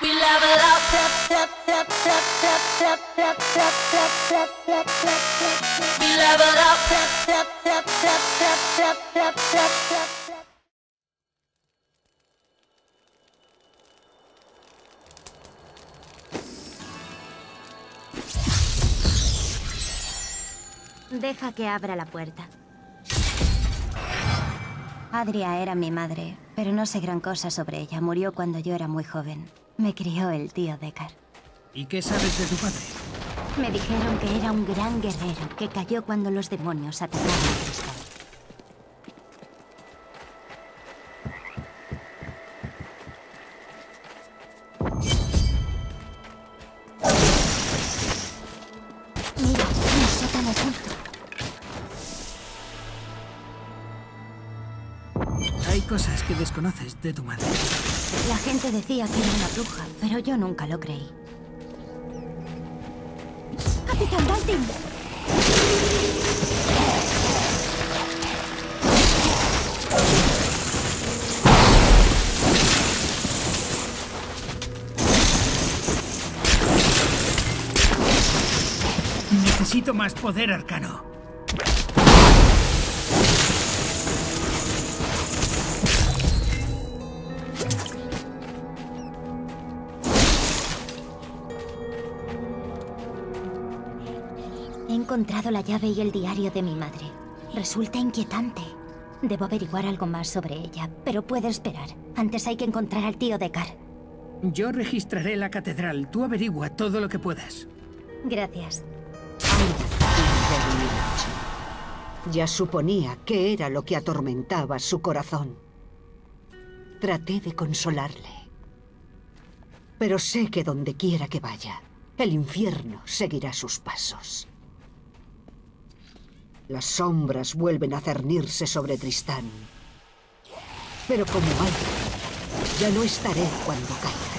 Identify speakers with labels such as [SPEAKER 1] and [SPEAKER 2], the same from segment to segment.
[SPEAKER 1] Deja que abra la puerta. Adria era mi madre, pero no sé gran cosa sobre ella. Murió cuando yo era muy joven. Me crió el tío Deckard.
[SPEAKER 2] ¿Y qué sabes de tu padre?
[SPEAKER 1] Me dijeron que era un gran guerrero que cayó cuando los demonios atacaron a Tristán. Mira, un sótano oculto.
[SPEAKER 2] Hay cosas que desconoces de tu madre.
[SPEAKER 1] La gente decía que era una bruja, pero yo nunca lo creí. ¡Capitán Daltin!
[SPEAKER 2] Necesito más poder arcano.
[SPEAKER 1] He encontrado la llave y el diario de mi madre. Resulta inquietante. Debo averiguar algo más sobre ella, pero puedo esperar. Antes hay que encontrar al tío Deckard.
[SPEAKER 2] Yo registraré la catedral. Tú averigua todo lo que puedas.
[SPEAKER 1] Gracias.
[SPEAKER 3] Ya suponía que era lo que atormentaba su corazón. Traté de consolarle. Pero sé que donde quiera que vaya, el infierno seguirá sus pasos. Las sombras vuelven a cernirse sobre Tristán. Pero como algo, ya no estaré cuando caiga.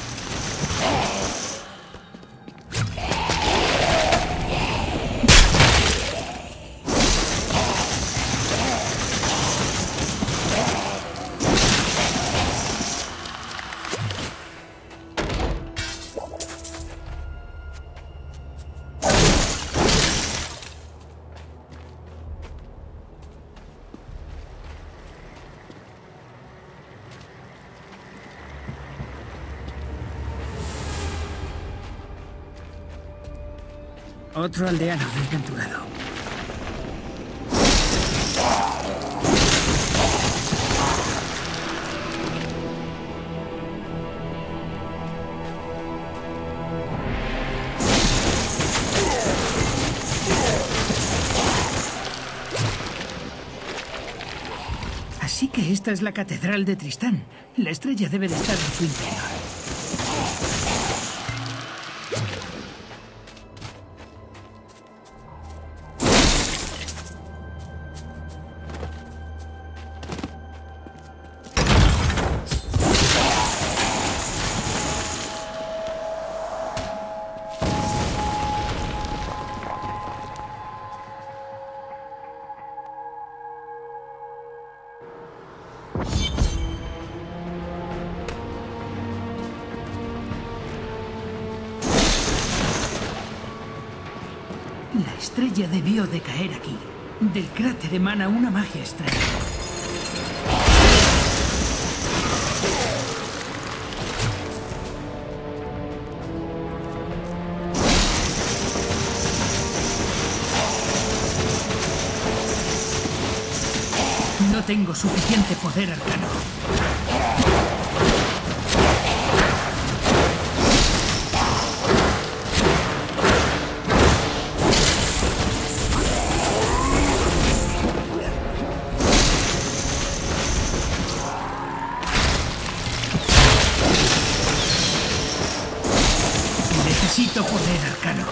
[SPEAKER 2] Otro aldeano desventurado. Así que esta es la catedral de Tristán. La estrella debe de estar en su interior. La estrella debió de caer aquí. Del cráter emana una magia extraña. No tengo suficiente poder arcano. Necesito poder arcano.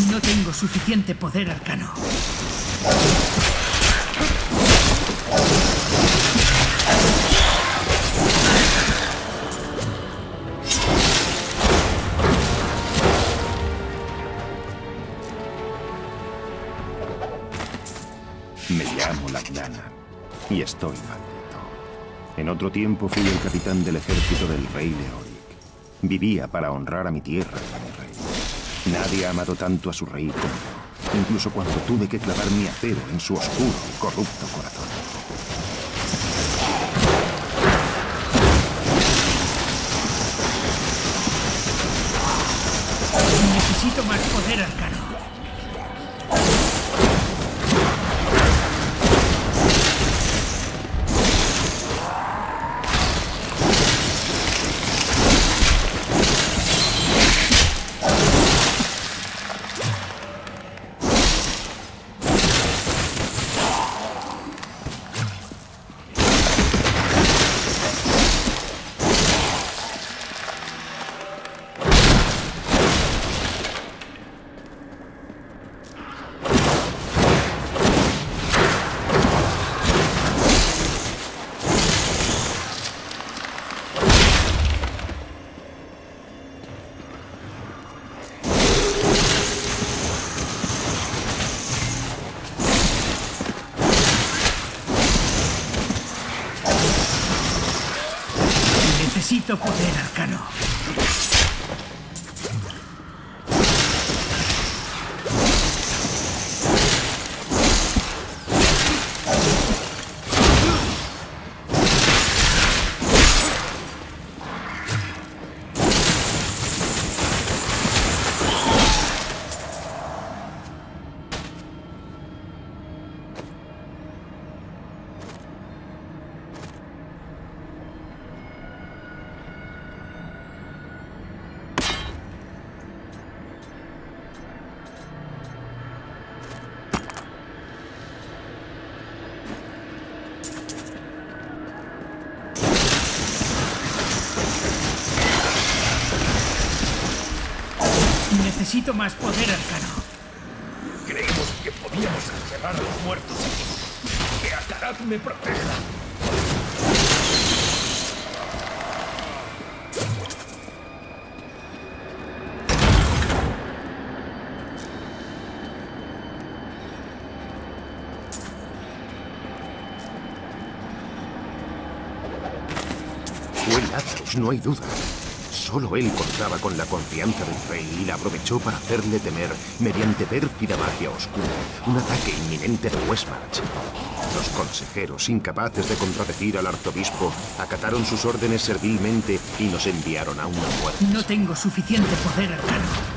[SPEAKER 2] No tengo suficiente poder arcano.
[SPEAKER 4] Me llamo Lagdana y estoy maldito. En otro tiempo fui el capitán del ejército del rey Leoric. Vivía para honrar a mi tierra y a mi rey. Nadie ha amado tanto a su rey como yo, incluso cuando tuve que clavar mi acero en su oscuro y corrupto corazón.
[SPEAKER 2] Necesito más poder arcano. Necesito poder arcano. Necesito más poder arcano.
[SPEAKER 5] Creímos que podíamos encerrar a los muertos aquí. Que Akarat me proteja.
[SPEAKER 4] Fue Lazarus, no hay duda. Solo él contaba con la confianza del rey y la aprovechó para hacerle temer mediante pérfida magia oscura un ataque inminente de Westmarch. Los consejeros, incapaces de contradecir al arzobispo, acataron sus órdenes servilmente y nos enviaron a una muerte.
[SPEAKER 2] No tengo suficiente poder arcano.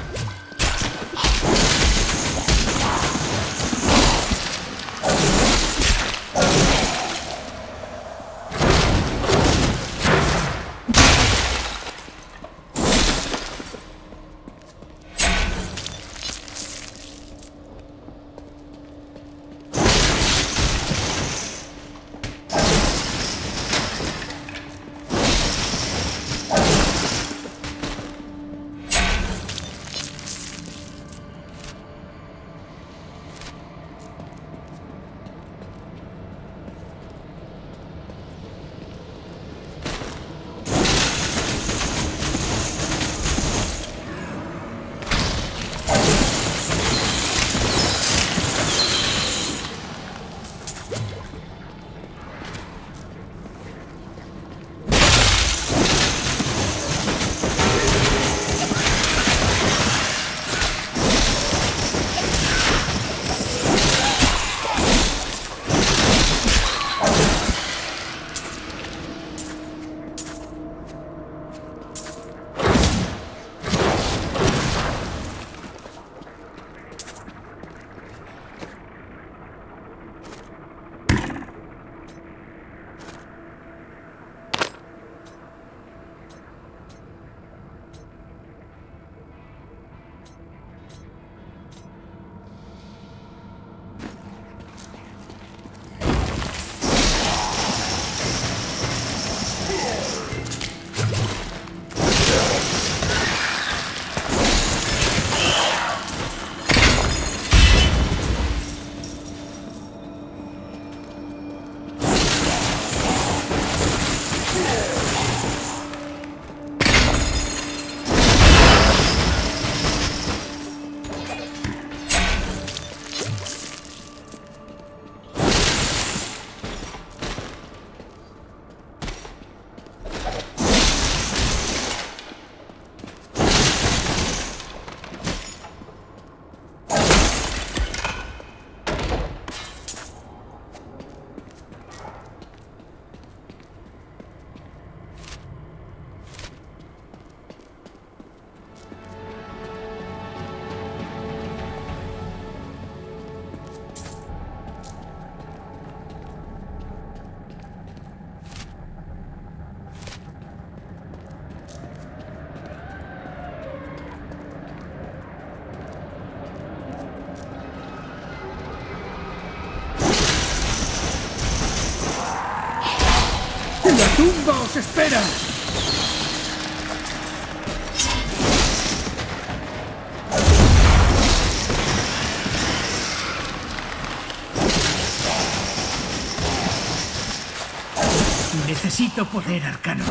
[SPEAKER 2] nos espera! Necesito poder arcano.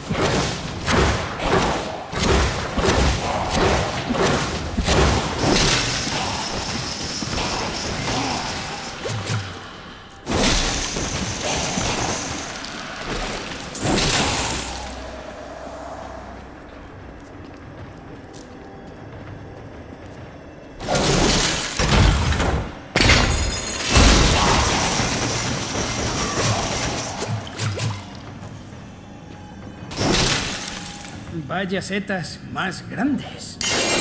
[SPEAKER 2] Vaya setas más grandes.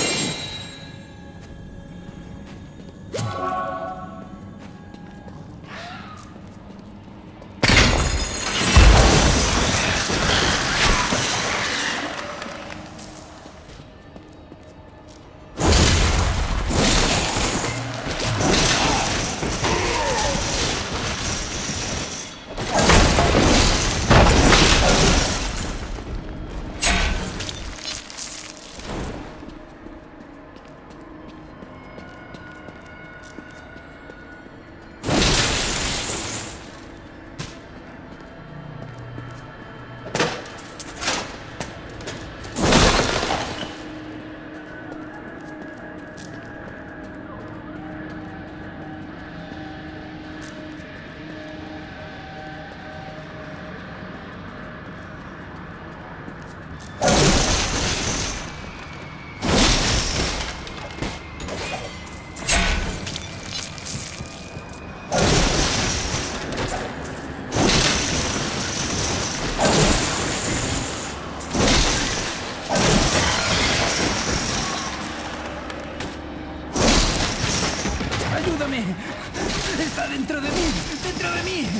[SPEAKER 2] ¡Ayúdame! ¡Está dentro de mí! ¡Dentro de mí!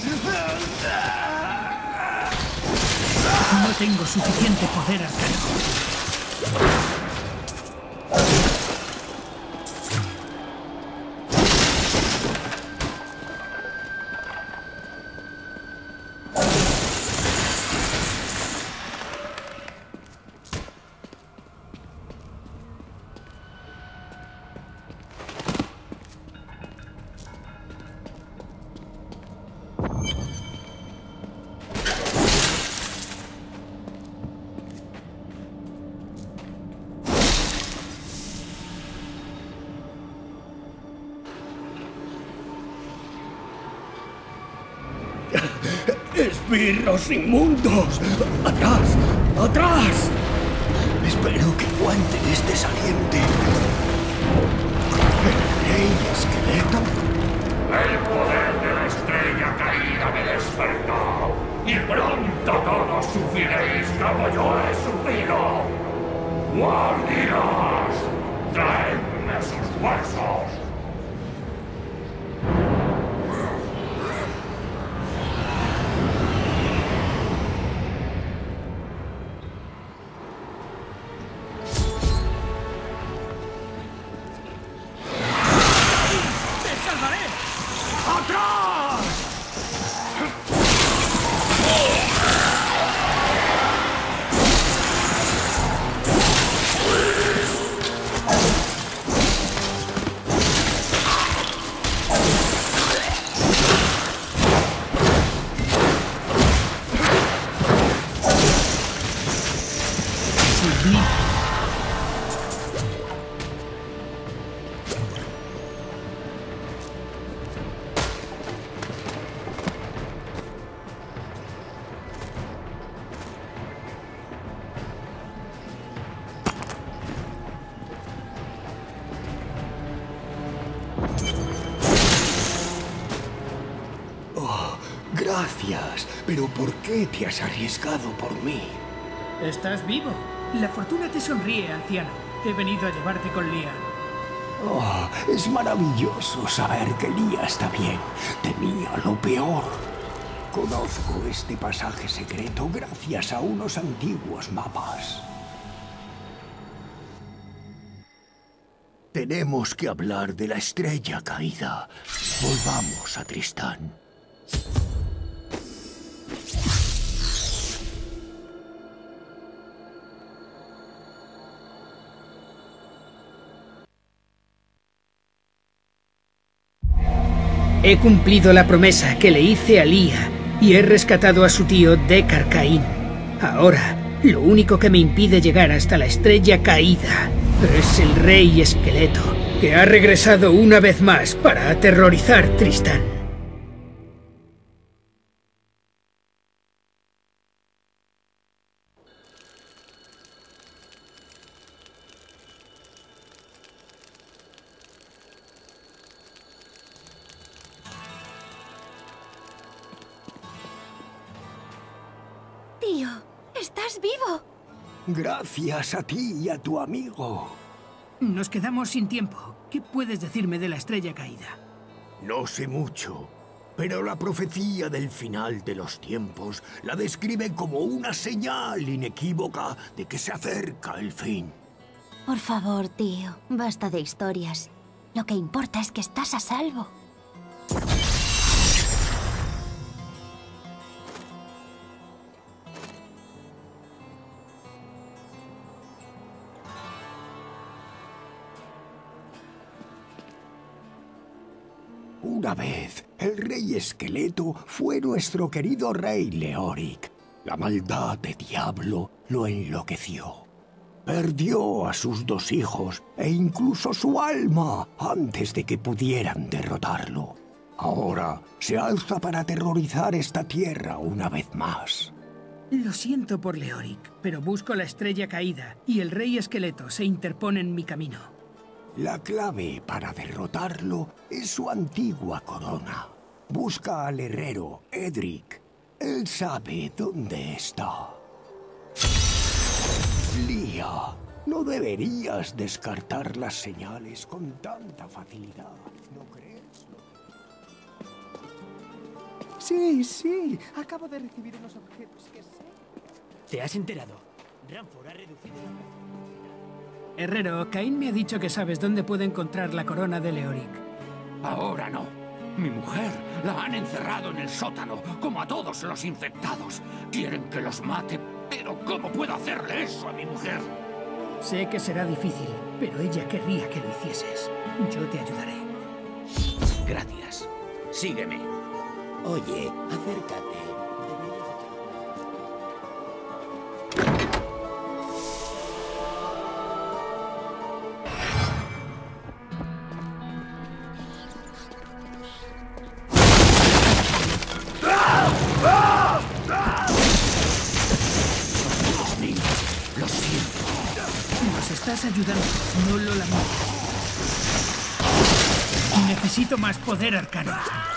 [SPEAKER 2] No tengo suficiente poder arcano.
[SPEAKER 5] ¡Esbirros inmundos! ¡Atrás! ¡Atrás! Espero que aguanten este saliente. ¿El rey esqueleto?
[SPEAKER 6] El poder de la estrella caída me despertó. Y pronto todos sufriréis como yo he sufrido. ¡Guardias! ¡Traedme sus huesos!
[SPEAKER 5] Gracias, pero ¿por qué te has arriesgado por mí?
[SPEAKER 2] ¿Estás vivo? La fortuna te sonríe, anciano. He venido a llevarte con Lian.
[SPEAKER 5] Oh, es maravilloso saber que Lía está bien. Temía lo peor. Conozco este pasaje secreto gracias a unos antiguos mapas. Tenemos que hablar de la estrella caída. Volvamos a Tristán.
[SPEAKER 2] He cumplido la promesa que le hice a Lía y he rescatado a su tío Deckard Cain. Ahora, lo único que me impide llegar hasta la Estrella Caída es el Rey Esqueleto, que ha regresado una vez más para aterrorizar Tristán.
[SPEAKER 1] Tío, estás vivo.
[SPEAKER 5] Gracias a ti y a tu amigo.
[SPEAKER 2] Nos quedamos sin tiempo. ¿Qué puedes decirme de la Estrella Caída?
[SPEAKER 5] No sé mucho, pero la profecía del final de los tiempos la describe como una señal inequívoca de que se acerca el fin.
[SPEAKER 1] Por favor, tío, basta de historias. Lo que importa es que estás a salvo.
[SPEAKER 5] Una vez, el Rey Esqueleto fue nuestro querido Rey Leoric. La maldad de Diablo lo enloqueció. Perdió a sus 2 hijos e incluso su alma antes de que pudieran derrotarlo. Ahora se alza para aterrorizar esta tierra una vez más.
[SPEAKER 2] Lo siento por Leoric, pero busco la Estrella Caída y el Rey Esqueleto se interpone en mi camino.
[SPEAKER 5] La clave para derrotarlo es su antigua corona. Busca al herrero Edric. Él sabe dónde está. Lía, no deberías descartar las señales con tanta facilidad, ¿no crees?
[SPEAKER 7] Sí, acabo de recibir unos objetos que sé.
[SPEAKER 8] ¿Te has enterado? Ranford ha reducido la...
[SPEAKER 2] Herrero, Cain me ha dicho que sabes dónde puedo encontrar la corona de Leoric.
[SPEAKER 6] Ahora no. Mi mujer la han encerrado en el sótano, como a todos los infectados. Quieren que los mate, pero ¿cómo puedo hacerle eso a mi mujer?
[SPEAKER 2] Sé que será difícil, pero ella querría que lo hicieses. Yo te ayudaré.
[SPEAKER 6] Gracias. Sígueme.
[SPEAKER 8] Oye, acércate.
[SPEAKER 2] Estás ayudando, no lo lamentes. Necesito más poder arcano.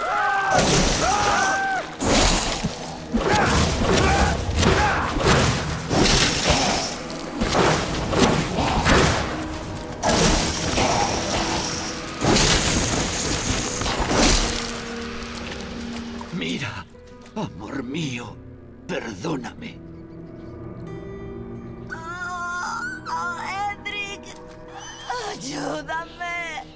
[SPEAKER 6] Mira, amor mío, perdóname.
[SPEAKER 1] ¡Ayúdame!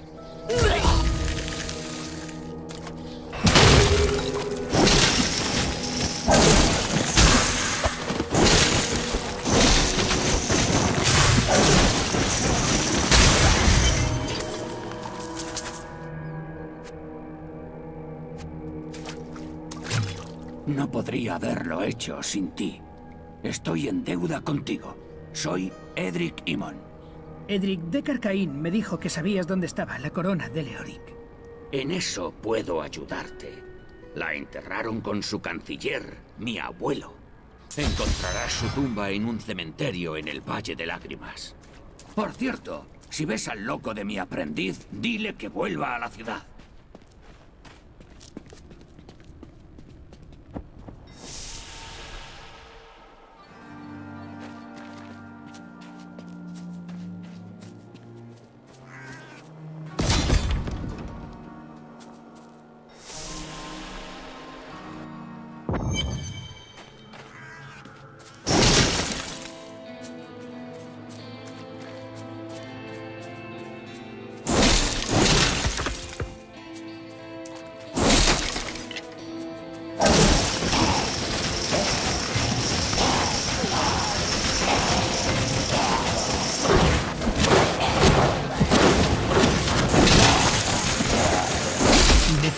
[SPEAKER 6] No podría haberlo hecho sin ti. Estoy en deuda contigo. Soy Edric Imon.
[SPEAKER 2] Edric, Deckard Cain me dijo que sabías dónde estaba la corona de Leoric.
[SPEAKER 6] En eso puedo ayudarte. La enterraron con su canciller, mi abuelo. Encontrarás su tumba en un cementerio en el Valle de Lágrimas. Por cierto, si ves al loco de mi aprendiz, dile que vuelva a la ciudad.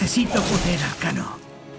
[SPEAKER 2] Necesito poder arcano.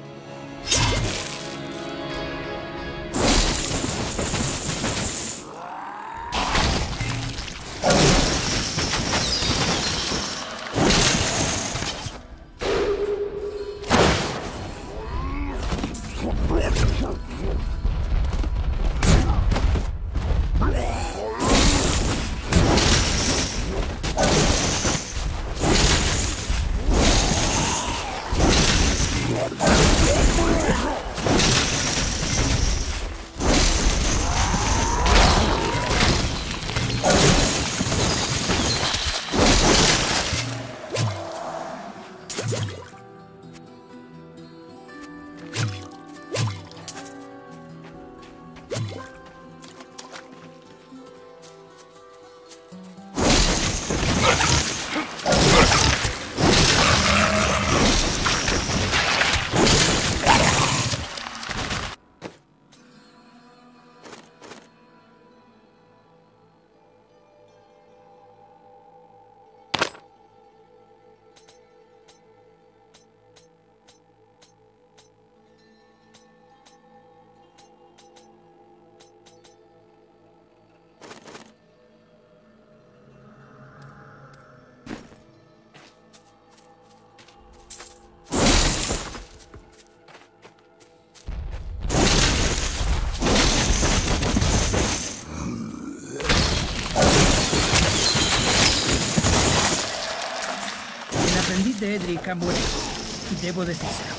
[SPEAKER 2] El aprendiz de Edric ha muerto. Debo decírselo.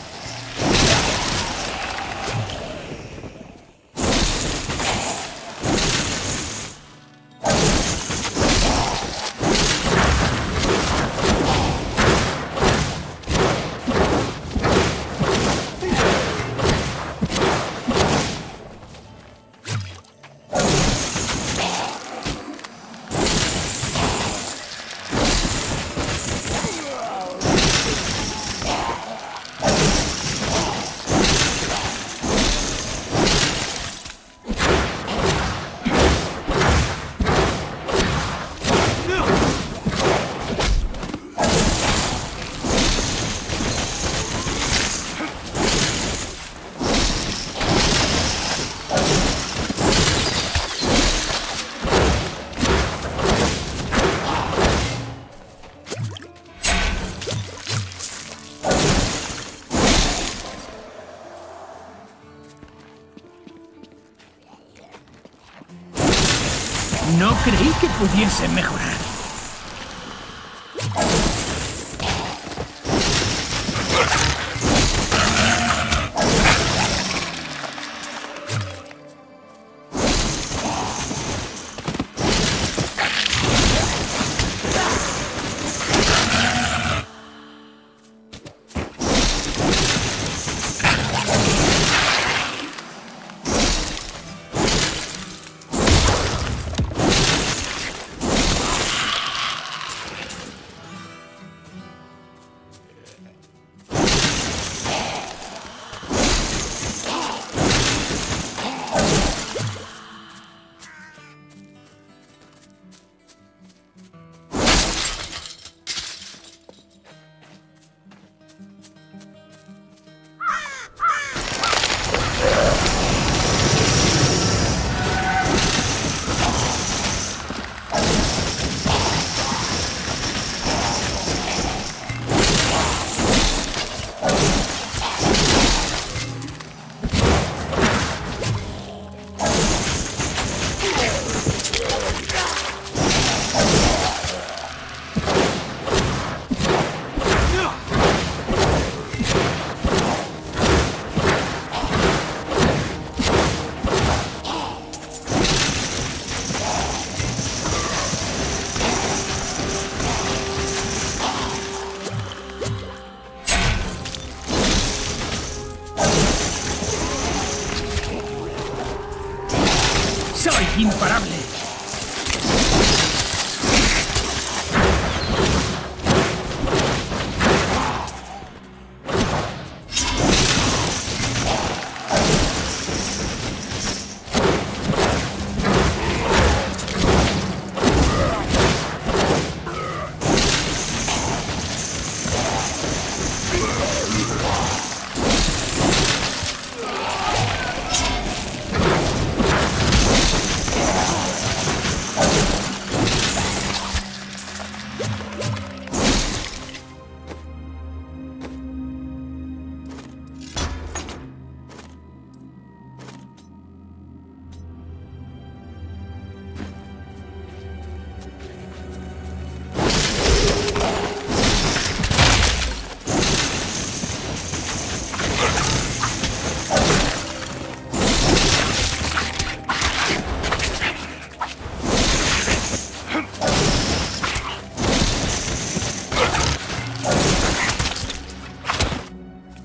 [SPEAKER 2] No creí que pudiese mejorar.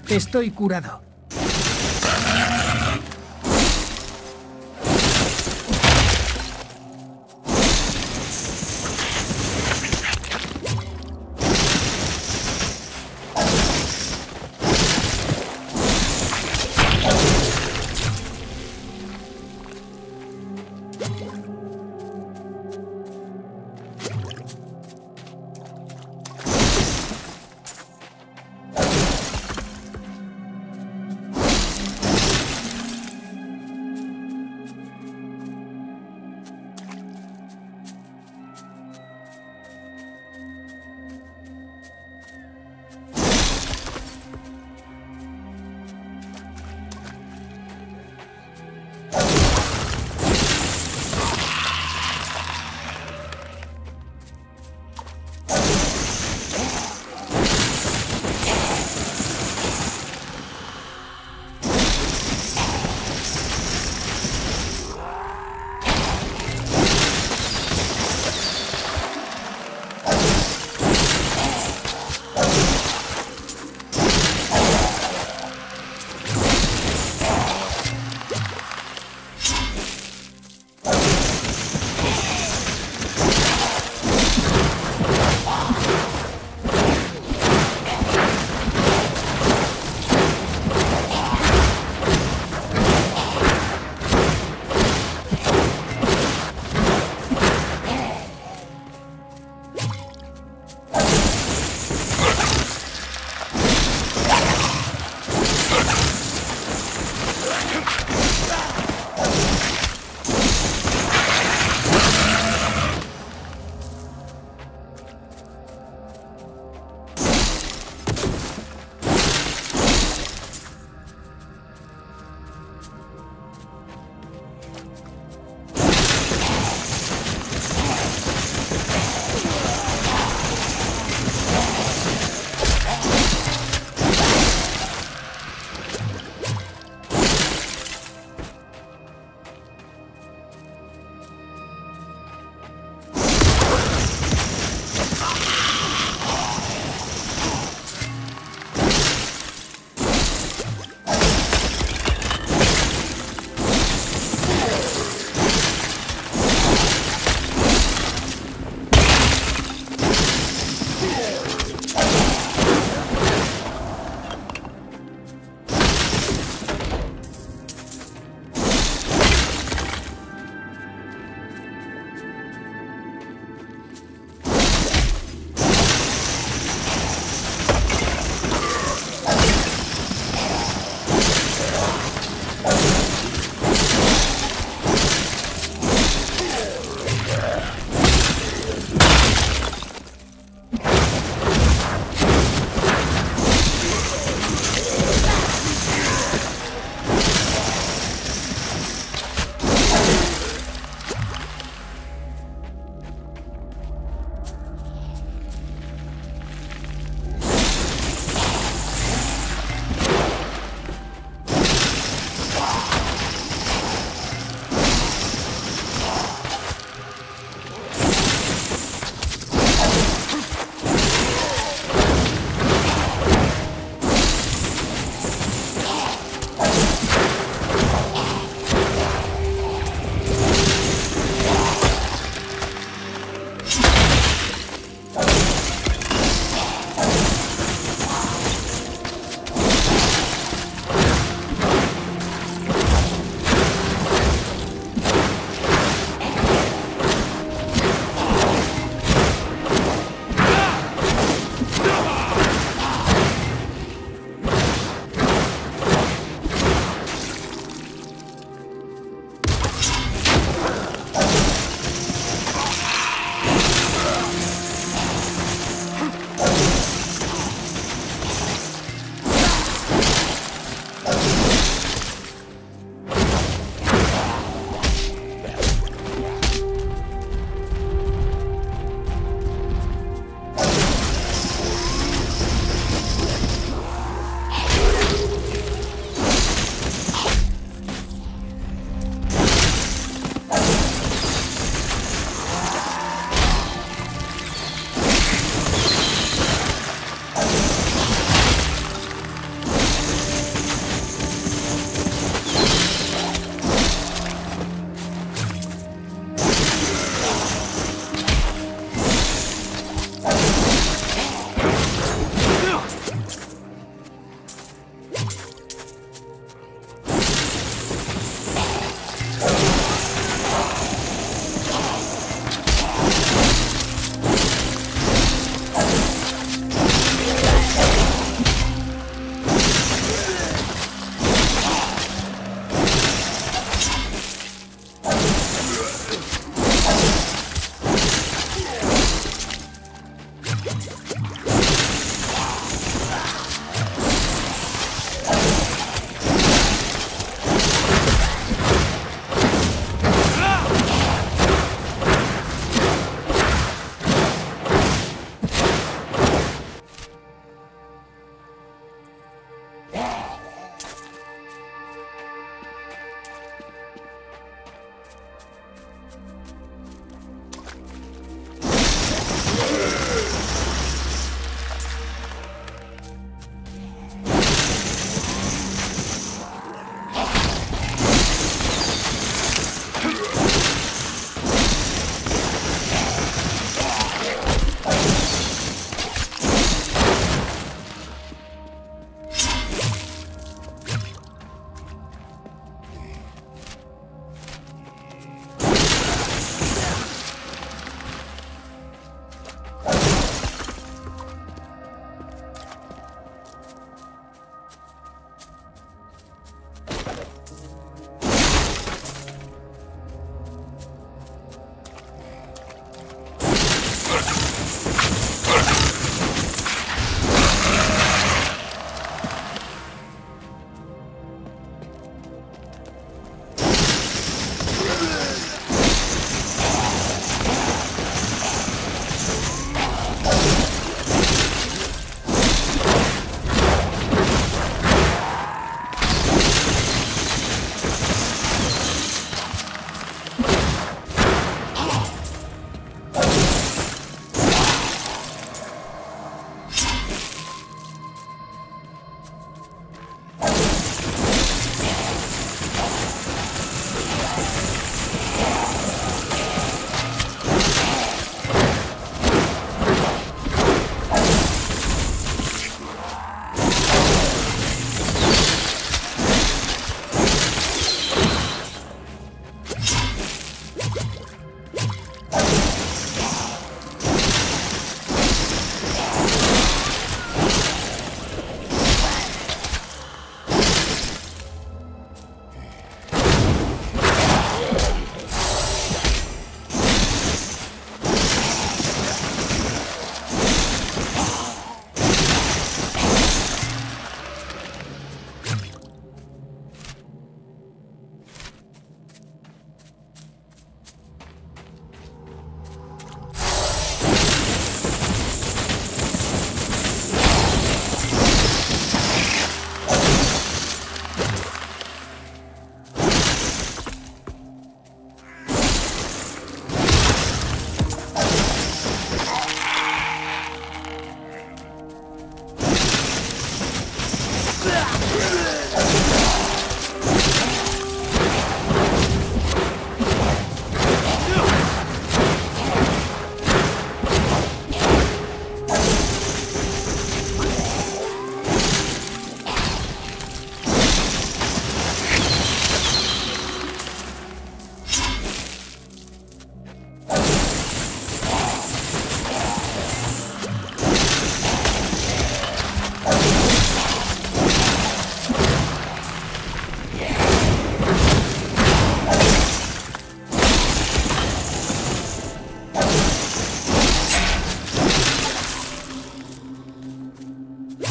[SPEAKER 2] Estoy curado.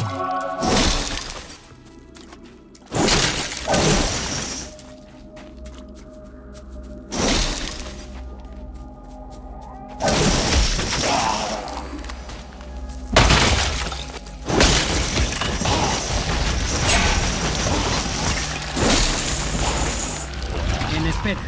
[SPEAKER 2] Espera.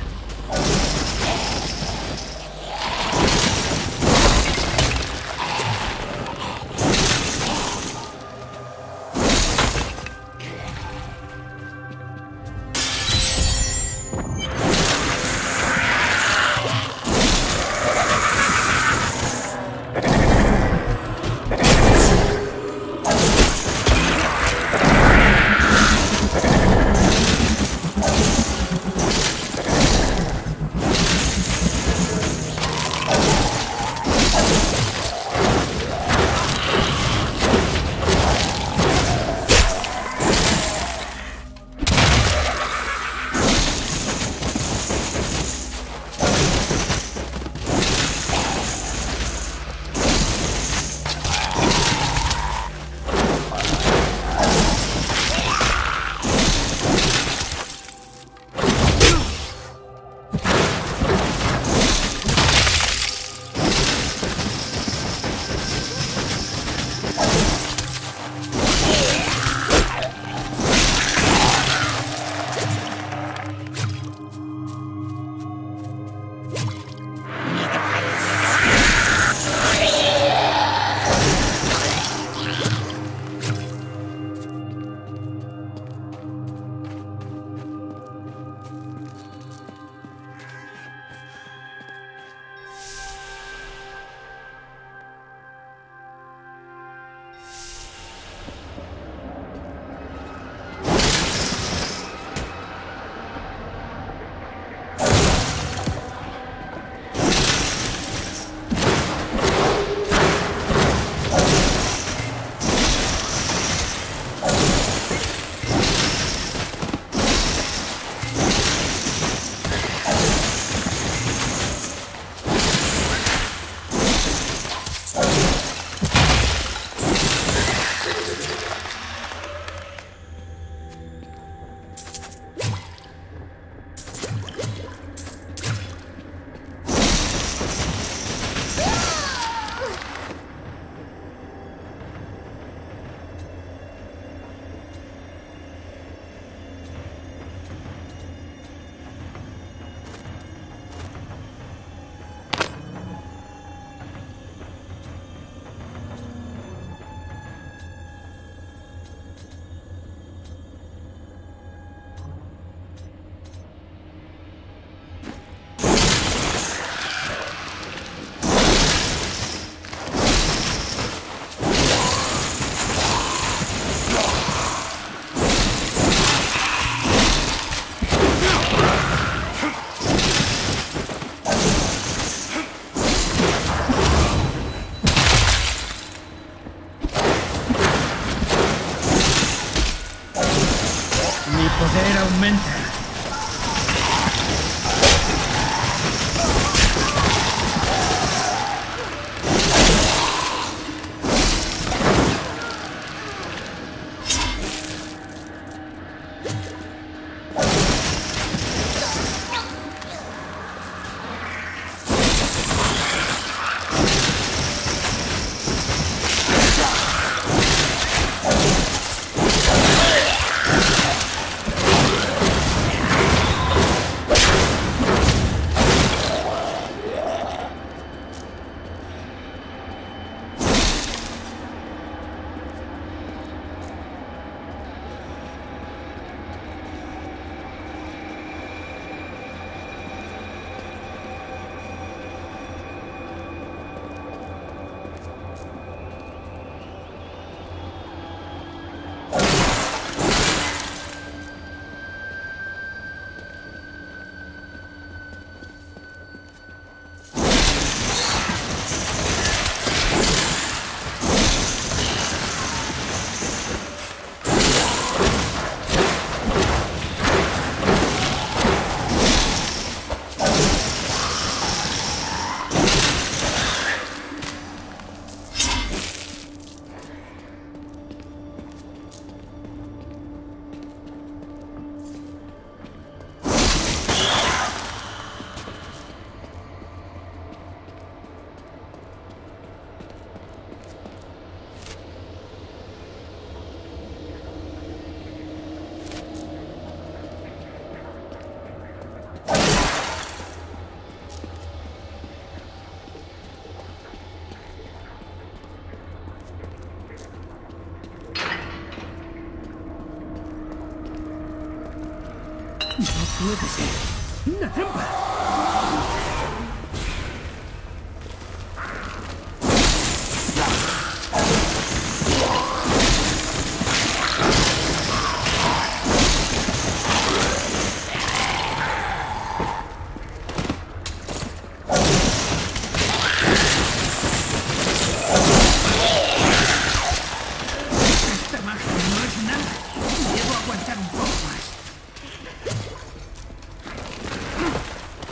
[SPEAKER 2] poder aumenta. No puede ser. ¡Una trampa! Esta magia no es nada. Debo aguantar un poco más.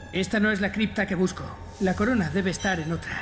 [SPEAKER 2] Esta no es la cripta que busco. La corona debe estar en otra.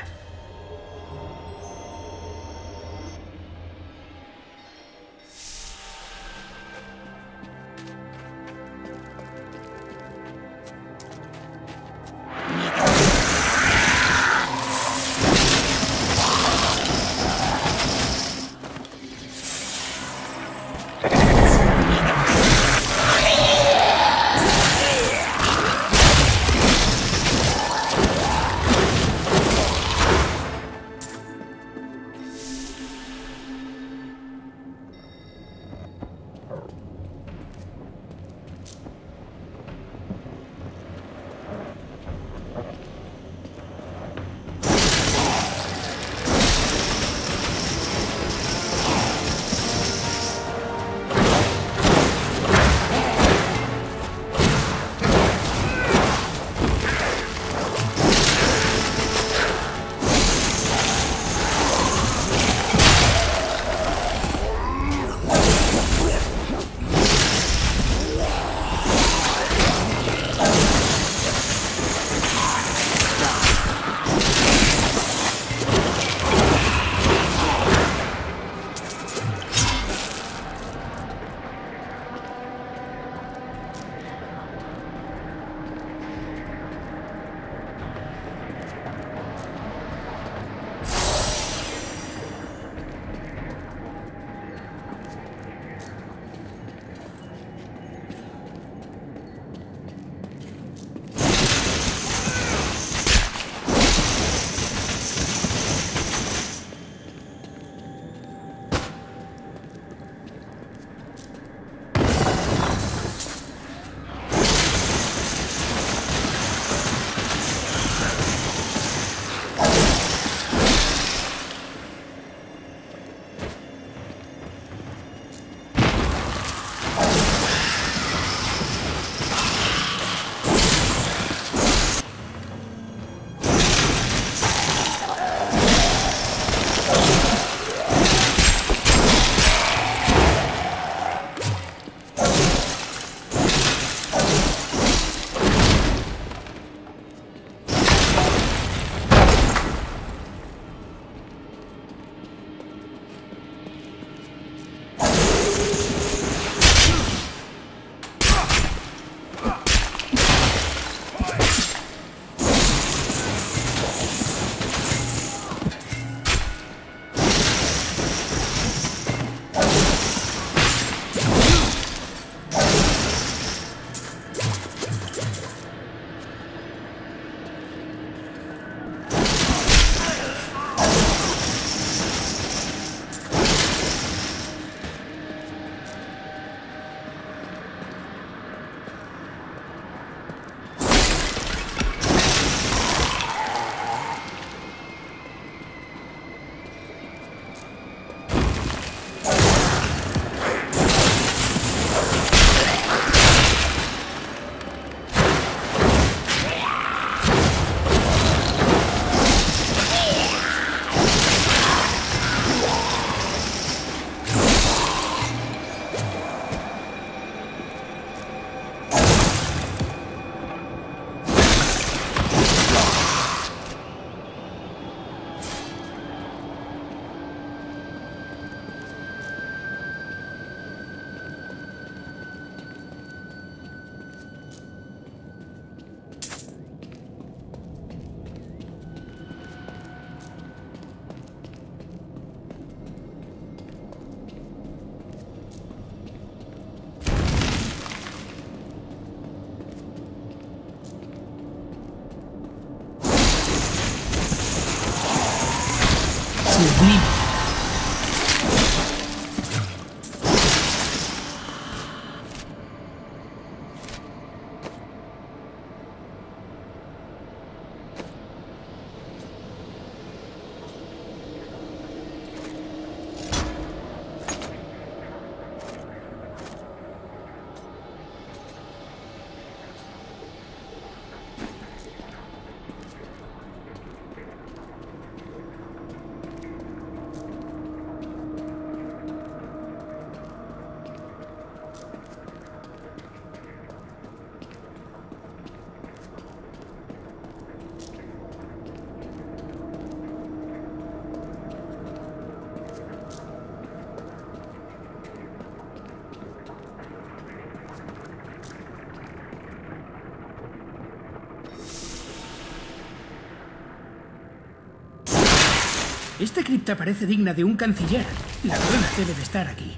[SPEAKER 2] Esta cripta parece digna de un canciller. La corona debe de estar aquí.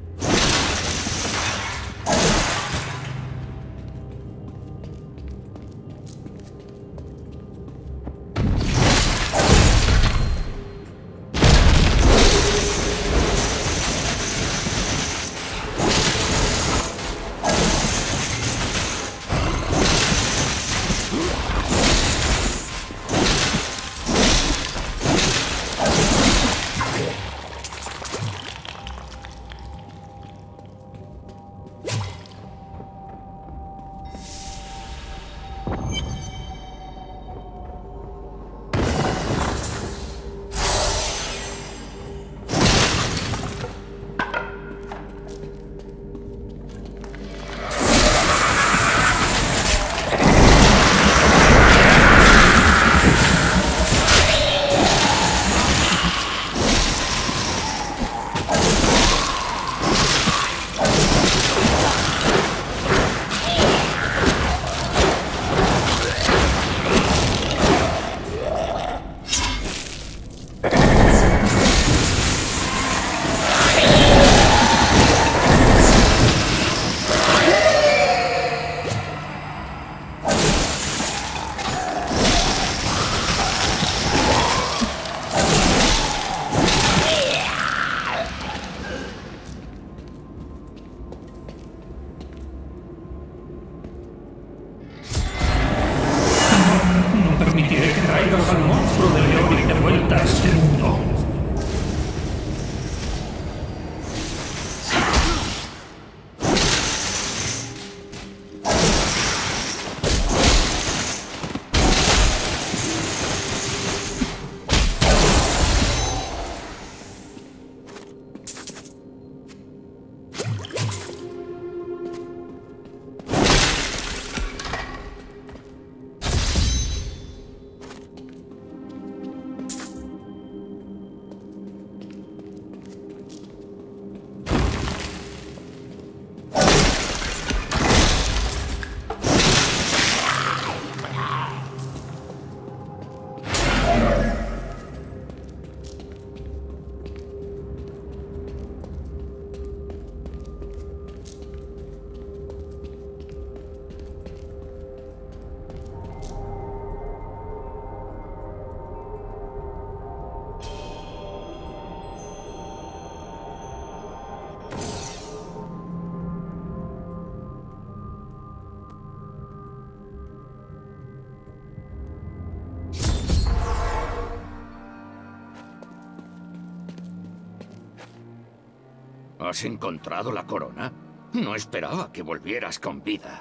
[SPEAKER 6] ¿Has encontrado la corona? No esperaba que volvieras con vida.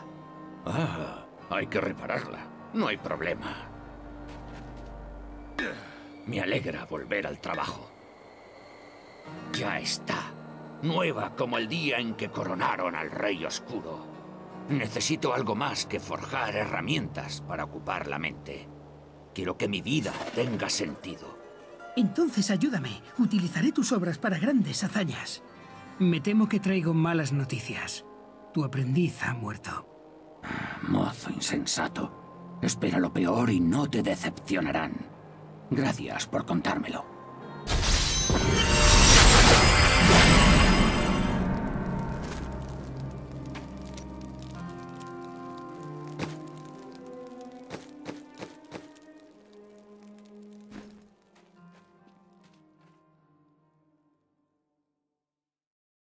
[SPEAKER 6] Ah, hay que repararla. No hay problema. Me alegra volver al trabajo. Ya está. Nueva como el día en que coronaron al Rey Oscuro. Necesito algo más que forjar herramientas para ocupar la mente. Quiero que mi vida tenga sentido.
[SPEAKER 2] Entonces ayúdame. Utilizaré tus obras para grandes hazañas. Me temo que traigo malas noticias. Tu aprendiz ha muerto.
[SPEAKER 6] Mozo insensato. Espera lo peor y no te decepcionarán. Gracias por contármelo.